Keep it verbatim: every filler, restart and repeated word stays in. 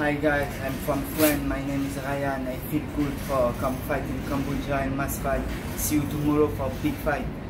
Hi guys, I'm from France. My name is Ryan. I feel good for come fight in Cambodia and mass fight. See you tomorrow for big fight.